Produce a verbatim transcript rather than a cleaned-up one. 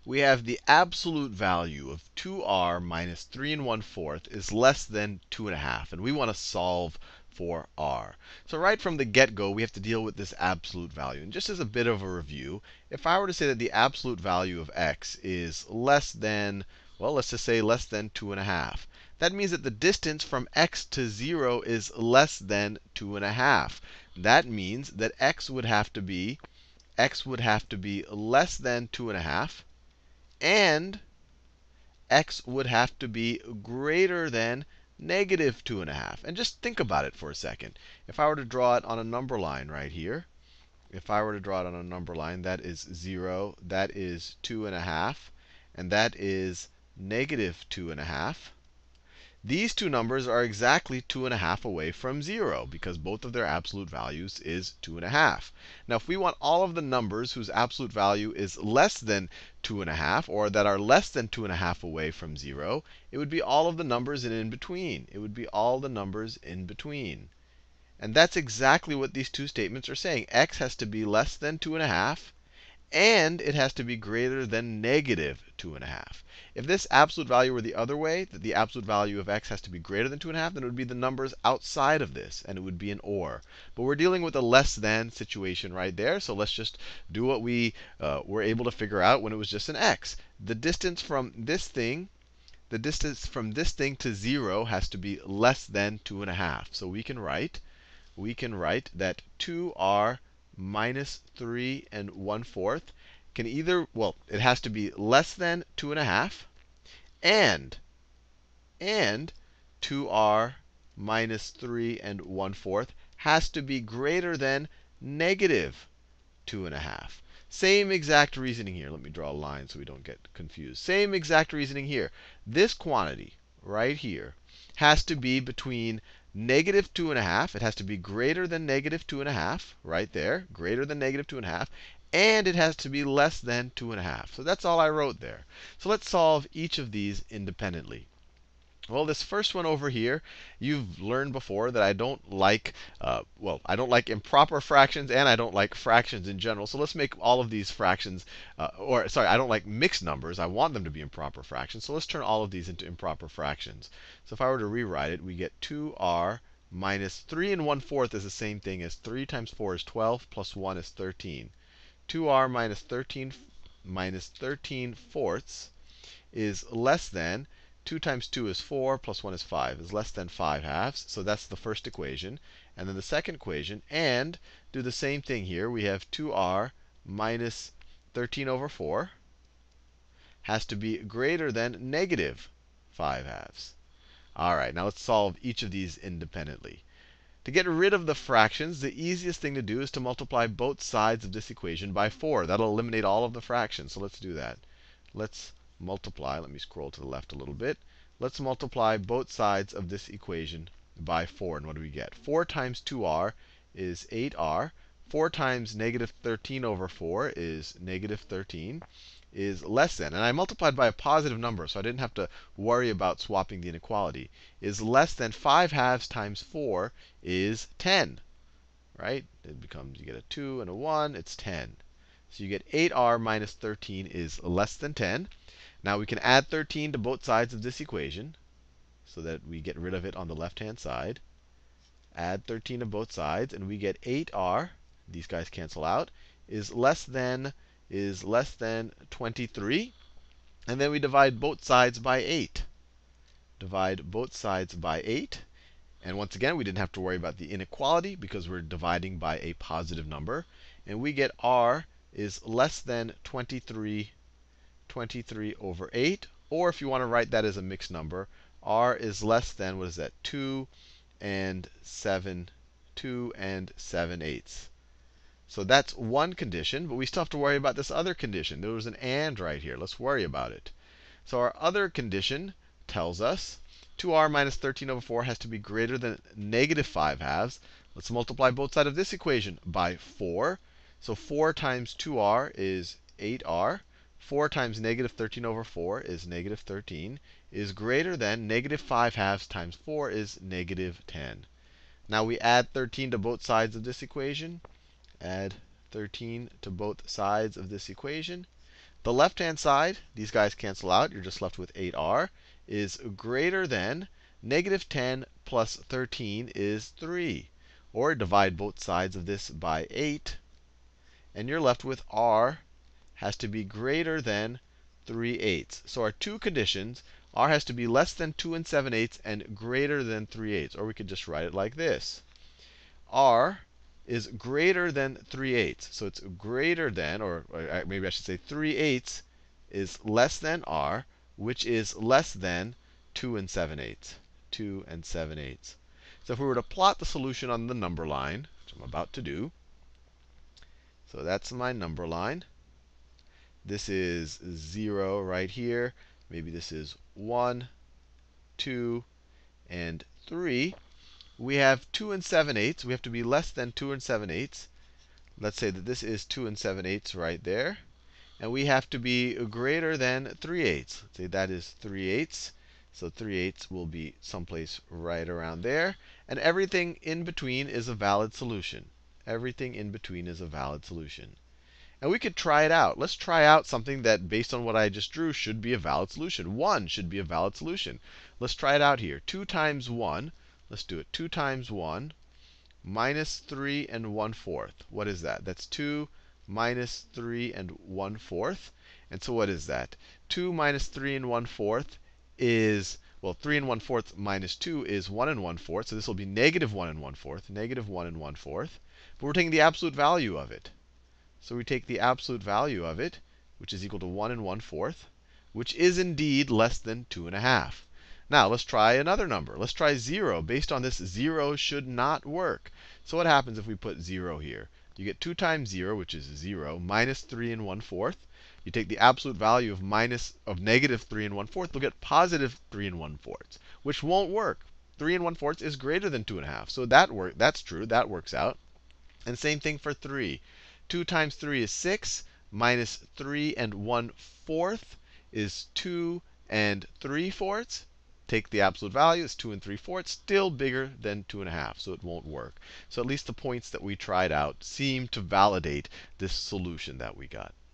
we have the absolute value of two r minus three and one fourth is less than two and a half. And we want to solve for r. So right from the get-go, we have to deal with this absolute value. And just as a bit of a review, if I were to say that the absolute value of x is less than, well, let's just say less than two and a half. That means that the distance from x to zero is less than two and a half. That means that x would have to be x would have to be less than two and a half, and x would have to be greater than negative two and a half. And just think about it for a second. If I were to draw it on a number line right here, if I were to draw it on a number line, that is zero, that is two and a half, and that is negative two and a half. These two numbers are exactly two and a half away from zero, because both of their absolute values is two and a half. Now, if we want all of the numbers whose absolute value is less than two and a half, or that are less than two and a half away from zero, it would be all of the numbers in, in between. It would be all the numbers in between. And that's exactly what these two statements are saying. X has to be less than two and a half, and it has to be greater than negative two and a half. If this absolute value were the other way, that the absolute value of x has to be greater than two and a half, then it would be the numbers outside of this, and it would be an or. But we're dealing with a less than situation right there, so let's just do what we uh, were able to figure out when it was just an x. The distance from this thing, the distance from this thing to zero has to be less than two and a half. So we can write, we can write that two r minus three and one fourth can either, well, it has to be less than two and a half, and, and two r minus three and one fourth has to be greater than negative two and a half. Same exact reasoning here. Let me draw a line so we don't get confused. Same exact reasoning here. This quantity right here has to be between negative two and a half. It has to be greater than negative two and a half, right there, greater than negative two and a half, and it has to be less than two and a half. So that's all I wrote there. So let's solve each of these independently. Well, this first one over here, you've learned before that I don't like, uh, well, I don't like improper fractions, and I don't like fractions in general. So let's make all of these fractions, uh, or sorry, I don't like mixed numbers. I want them to be improper fractions. So let's turn all of these into improper fractions. So if I were to rewrite it, we get two r minus three and one fourth is the same thing as three times four is twelve, plus one is thirteen. two r minus thirteen minus thirteen fourths is less than two times two is four, plus one is five, is less than five halves. So that's the first equation. And then the second equation, and do the same thing here. We have two r minus thirteen over four has to be greater than negative five halves. All right, now let's solve each of these independently. To get rid of the fractions, the easiest thing to do is to multiply both sides of this equation by four. That'll eliminate all of the fractions. So let's do that. Let's multiply. Let me scroll to the left a little bit. Let's multiply both sides of this equation by four. And what do we get? four times two r is eight r. four times negative thirteen over four is negative thirteen, is less than, and I multiplied by a positive number, so I didn't have to worry about swapping the inequality, is less than five halves times four is ten. Right? It becomes, you get a two and a one, it's ten. So you get eight r minus thirteen is less than ten. Now we can add thirteen to both sides of this equation so that we get rid of it on the left-hand side. Add thirteen to both sides, and we get eight r, these guys cancel out, is less than, is less than twenty-three. And then we divide both sides by eight. Divide both sides by eight. And once again, we didn't have to worry about the inequality because we're dividing by a positive number. And we get r is less than twenty-three, twenty-three over eight. Or if you want to write that as a mixed number, r is less than, what is that, two and seven, two and seven eighths. So that's one condition, but we still have to worry about this other condition. There was an and right here. Let's worry about it. So our other condition tells us two r minus thirteen over four has to be greater than negative five halves. Let's multiply both sides of this equation by four. So four times two r is eight r. four times negative thirteen over four is negative thirteen, is greater than negative five halves times four is negative ten. Now we add thirteen to both sides of this equation. Add thirteen to both sides of this equation. The left-hand side, these guys cancel out. You're just left with eight r, is greater than negative ten plus thirteen is three. Or divide both sides of this by eight, and you're left with r has to be greater than three eighths. So our two conditions, r has to be less than two and seven eighths and greater than three eighths. Or we could just write it like this. R is greater than three eighths. So it's greater than, or, or maybe I should say three eighths is less than r, which is less than two and seven eighths. two and seven eighths. So if we were to plot the solution on the number line, which I'm about to do, so that's my number line. This is zero right here. Maybe this is one, two, and three. We have two and seven eighths. We have to be less than two and seven eighths. Let's say that this is two and seven eighths right there. And we have to be greater than three eighths. Let's say that is three eighths. So three eighths will be someplace right around there. And everything in between is a valid solution. Everything in between is a valid solution. And we could try it out. Let's try out something that, based on what I just drew, should be a valid solution. one should be a valid solution. Let's try it out here. two times one. Let's do it. two times one minus three and one fourth. What is that? That's two minus three and one fourth. And so what is that? two minus three and one fourth is, well, three and one fourth minus two is one and one fourth. So this will be negative one and one fourth. Negative one and one fourth. But we're taking the absolute value of it. So we take the absolute value of it, which is equal to one and one fourth, which is indeed less than two and a half. Now let's try another number. Let's try zero. Based on this, zero should not work. So what happens if we put zero here? You get two times zero, which is zero, minus three and one fourth. You take the absolute value of minus of negative three and one fourth, we'll get positive three and one fourths, which won't work. three and one fourths is greater than two and a half. So that work that's true. That works out. And same thing for three. two times three is six, minus three and one fourth is two and three fourths. Take the absolute value, it's two and three fourths, still bigger than two and a half, so it won't work. So at least the points that we tried out seem to validate this solution that we got.